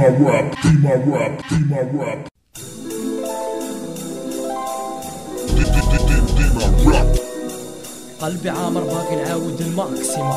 ديما راب ديما راب ديما راب ديما راب. قلبي عامر باقي نعاود الماكسيما،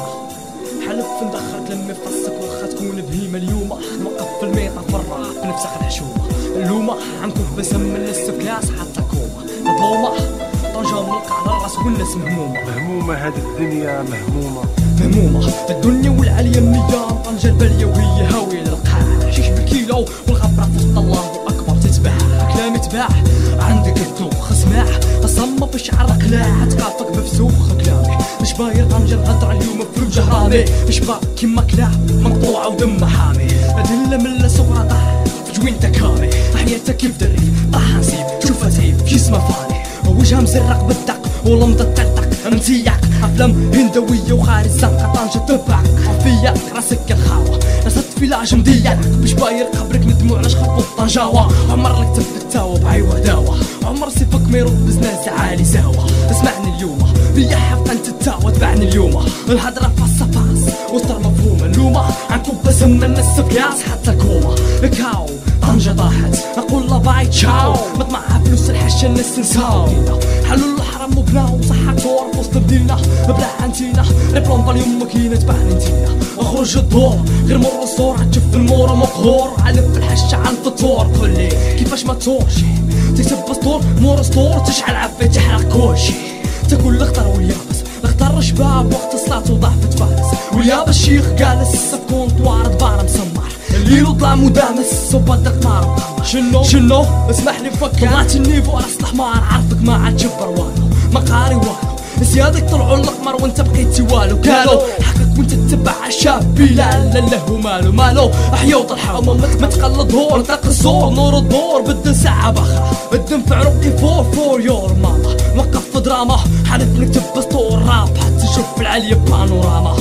حلف ندخل تلمي فصك واخا تكون بهيمة. اليوم نوقف في الميطة في الراب بنفسخ الحشومة. اللومة عنكب بسم من الاستفكاس حتى كومة. مظلومة طنجة ملقى على الراس والناس مهمومة. مهمومة هاد الدنيا مهمومة مهمومة الدنيا والعالية مية. طنجة البلية وهي هاوية للقاع. شيش بالكيلو والغبرة في وسط الله أكبر تتباع. كلامي تباع عندك الدوخ اسمع أصمم بشعر قلاع. تقافك بفسوخ كلامي مش باير. طنجة الهدرة اليوم في الجهراني مش با كيما كلاعب مقطوعة ودم حامي. أدلة من صغرى طاح في جوين تكامي. حياتك كيف دري طاح نسيب شوفها تعيب جسمها فاني. وجهها مزرق بالدق ولمضة تلتق امتياق. أفلام هندوية وخارج زنقة. طنجة تبعك عفية راسك الخاوة. رصدت فيلاج مضيع مش باير قبرك ندموع علاش خبط طنجاوة. عمر لك تفتاوى بعيوة داوة. عمر سيفك ميرود بزناز عالي زاوة. اسمعني اليوم بيا حفظ انت تاوى تبعني اليوم. الهضرة فاس فاس وسطر مفهومة. اللومة عنكم بسم من السفياس حتى كومة. كاو طنجة طاحت اقول لا باي تشاو. مطمعها فلوس الحشة الناس نساو. حلوا الحرم وبناو صحة تور في وسط مدينة بلا عنتينا. ريبلون باليوم ماكينة تبعني نتينا. اخرج الدور غير مر الصور تشوف المورة مقهور. علف الحشة عن فطور قولي كيفاش ما تورشي. تكتب بسطور مور سطور تشعل عفي تحرق كلشي. تاكل الخضر واليابس الخضر شباب وقت الصلاة وضعفت فارس. واليابس الشيخ جالس السكون طوار دبار مسمر. الليل طلع مدامس وبدا قمار مقمر. شنو اسمح لي فكر طلعت النيفو راس الحمار. عرفك ما عاد جبر والو ما قاري والو. سيادك طلعوا القمر وانت بقيتي والو. قالوا حقك وانت تتبع الشاب بلال له ومالو مالو. احيا وطلحوا ما تقلد هور تلقى الزور. نور الدور بدل ساعة بخرة الدم في عروقي فور يور ماما. وقف في دراما حالف نكتب بسطور راب حتى تشوف العالية بانوراما.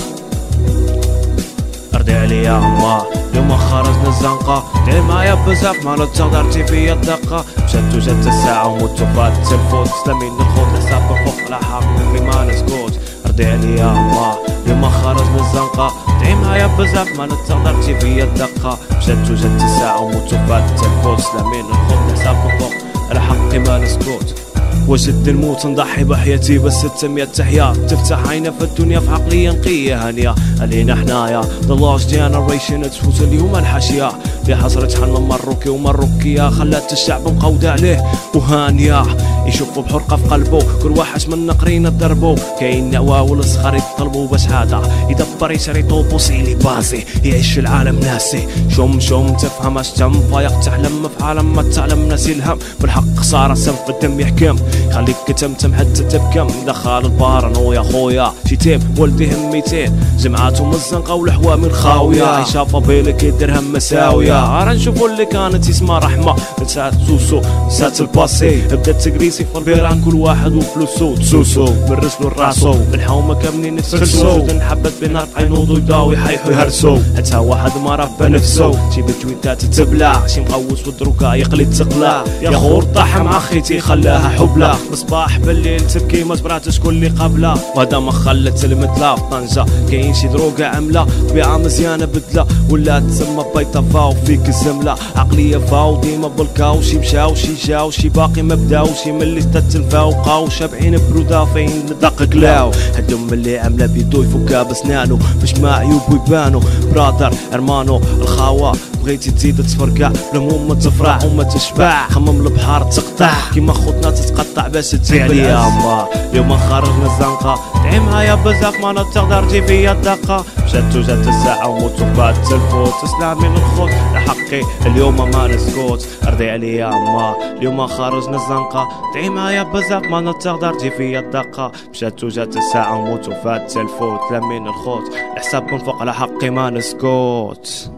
ردي عليا ما اليوم خرجنا الزنقة. دير معايا بزاف ما تقدرتي فيا الدقة. مشات وجات الساعة وموت وفات التلفون. تسلمين الخوت لحساب فوق على حقي ما نسكوت. ردي عليا ما اليوم خرجنا الزنقة. دعي معايا بزاف ما تقدرتي فيا الدقة. مشات وجات الساعة وموت وفات التلفون. تسلمين الخوت لحساب فوق على حقي ما نسكوت. وسد الموت نضحي بحياتي بس 600 تحية. تفتح عينا في الدنيا في عقلية نقية هانية. علينا حنايا The lost generation تفوت اليوم الحاشية. اللي حصرت حن مروكي ومروكية خلات الشعب مقودة عليه وهانية. يشوفوا بحرقة في قلبه كل واحد منا قرينا ضربو. كاين نعوى والصغار يطلبوا باش هذا يدبر يشري طوبوسي لي بازي يعيش في العالم ناسي. شم تفهم اش تم فايق تحلم في عالم ما تعلم ناسي الهم. بالحق خسارة سم في الدم يحكم خليك تمتم حتى تبكم. دخل البارانويا خويا شتيم ولدي هميتين جمعاتهم الزنقة والحوامي الخاوية. يشافى بالك الدرهم مساوية. راه نشوفوا اللي كانت اسمها رحمة نسات سوسو نسات الباسي. بدات تقريسي في البيران كل واحد وفلوسو تسوسو من رسلو لراسو. بالحومة كاملين يتفلسو نحبت بنار عينوضو يداو يحيحو يهرسو. حتى واحد ما راه بنفسو شي بالجوينتات تبلع. شي مقوس والدروكا يقلي تقلع. يا خور طاح مع خيتي خلاها حبلة. مصباح بالليل تبكي ما جبرات شكون اللي قبله. وهذا ما خلت المثلى في طنجة. كاين شي دروكا عملة بيعة مزيانة بدلة ولا تسمى بيضة فاو فيك الزملة. عقلية فاو ديما بالكاو. شي مشاو شي جاو شي باقي ما بداو. شي ملي تتلفاو بقاو شابعين برودة فين دق كلاو. هدوم اللي عاملة بيدو يفكها بسنانو باش ما عيوب يبانو. برادر ارمانو الخاوة بغيتي تزيد تفرقع الهموم ما تفرع وما تشبع. خمم البحار تقطع كيما خوتنا تتقطع باش تجي عليا ما. اليوم خرجنا الزنقة دعي معايا بزاف ما تقدر تجي فيا الدقة. مشات وجات الساعة وموت وفات الفوت. تسلمي الخوت لحقي اليوم ما نسكوت. ارضي عليا ما اليوم خرجنا الزنقة دعي معايا بزاف ما تقدر تجي فيا الدقة. مشات وجات الساعة وموت وفات الفوت. تلمين الخوت لحسابكم فوق على حقي ما نسكوت.